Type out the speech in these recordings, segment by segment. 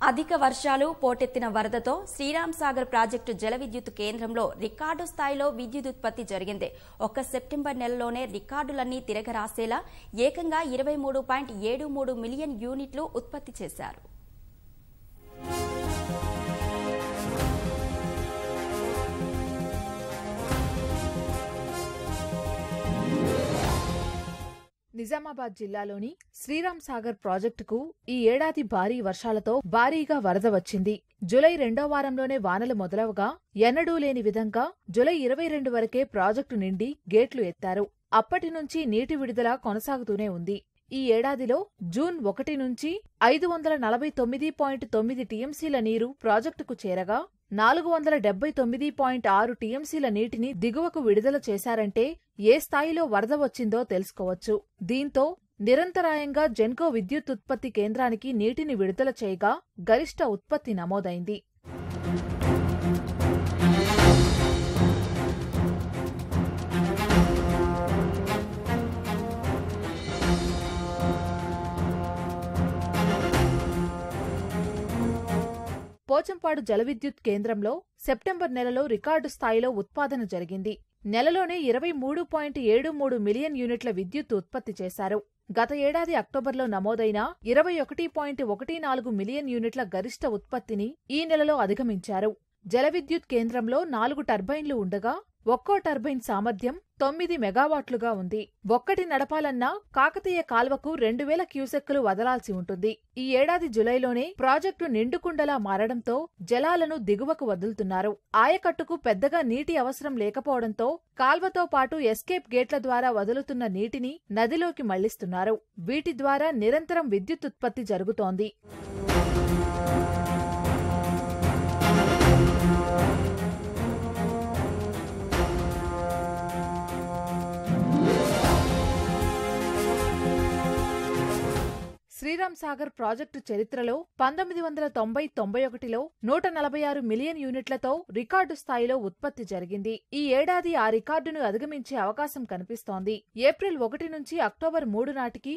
అధిక వర్షాలు పోటెత్తిన వరదతో శ్రీరామ్ సాగర్ ప్రాజెక్టు జల విద్యుత్ కేంద్రంలో రికార్డు స్థాయిలో విద్యుత్ ఉత్పత్తి జరిగింది. ఒక్క సెప్టెంబర్ నెలలోనే రికార్డులన్నీ తిరగరాసేలా ఏకంగా 23.73 మిలియన్ యూనిట్లు ఉత్పత్తి చేశారు. నిజామాబాద్ జిల్లాలోని శ్రీరామ్ సాగర్ ప్రాజెక్టుకు ఈ ఏడాది భారీ వర్షాలతో భారీగా వరద వచ్చింది. జూలై 2వ వారంలోనే వానలు మొదలవగా ఎన్నడూ లేని విధంగా జూలై 22 వరకే ప్రాజెక్టు నిండి గేట్లు ఎత్తారు. అప్పటి నుంచి నీటి విడుదల కొనసాగుతూనే ఉంది. ఈ ఏడాదిలో జూన్ 1 నుంచి 549.9 టీఎంసీల నీరు ప్రాజెక్టుకు చేరగా 479.6 టీఎంసీల నీటిని దిగువకు విడుదల చేశారంటే ఏ స్థాయిలో వరద వచ్చిందో తెలుసుకోవచ్చు. దీంతో నిరంతరాయంగా జెన్కో విద్యుత్ ఉత్పత్తి కేంద్రానికి నీటిని విడుదల చేయగా గరిష్ట ఉత్పత్తి నమోదైంది. పోచంపాడు జలవిద్యుత్ కేంద్రంలో సెప్టెంబర్ నెలలో రికార్డు స్థాయిలో ఉత్పాదన జరిగింది. నెలలోనే 23.73 మిలియన్ యూనిట్ల విద్యుత్ ఉత్పత్తి చేశారు. గత ఏడాది అక్టోబర్లో నమోదైన 21.14 మిలియన్ యూనిట్ల గరిష్ట ఉత్పత్తిని ఈ నెలలో అధిగమించారు. జలవిద్యుత్ కేంద్రంలో 4 టర్బైన్లు ఉండగా ఒక్కో టర్బైన్ సామర్థ్యం 9 మెగావాట్లుగా ఉంది. ఒక్కటి నడపాలన్నా కాకతీయ కాల్వకు 2000 క్యూసెక్కులు వదలాల్సి ఉంటుంది. ఈ ఏడాది జులైలోనే ప్రాజెక్టు నిండుకుండలా మారడంతో జలాలను దిగువకు వదులుతున్నారు. ఆయకట్టుకు పెద్దగా నీటి అవసరం లేకపోవడంతో కాల్వతో పాటు ఎస్కేప్ గేట్ల ద్వారా వదులుతున్న నీటిని నదిలోకి మళ్లిస్తున్నారు. వీటి ద్వారా నిరంతరం విద్యుత్ ఉత్పత్తి జరుగుతోంది. శ్రీరామ్ సాగర్ ప్రాజెక్టు చరిత్రలో 1990-91లో 146 మిలియన్ యూనిట్లతో రికార్డు స్థాయిలో ఉత్పత్తి జరిగింది. ఈ ఏడాది ఆ రికార్డును అధిగమించే అవకాశం కనిపిస్తోంది. ఏప్రిల్ 1 నుంచి అక్టోబర్ 3 నాటికి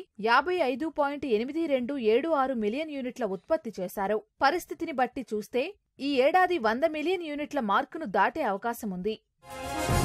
55.8276 మిలియన్ యూనిట్ల ఉత్పత్తి చేశారు. పరిస్థితిని బట్టి చూస్తే ఈ ఏడాది 100 మిలియన్ యూనిట్ల మార్కును దాటే అవకాశముంది.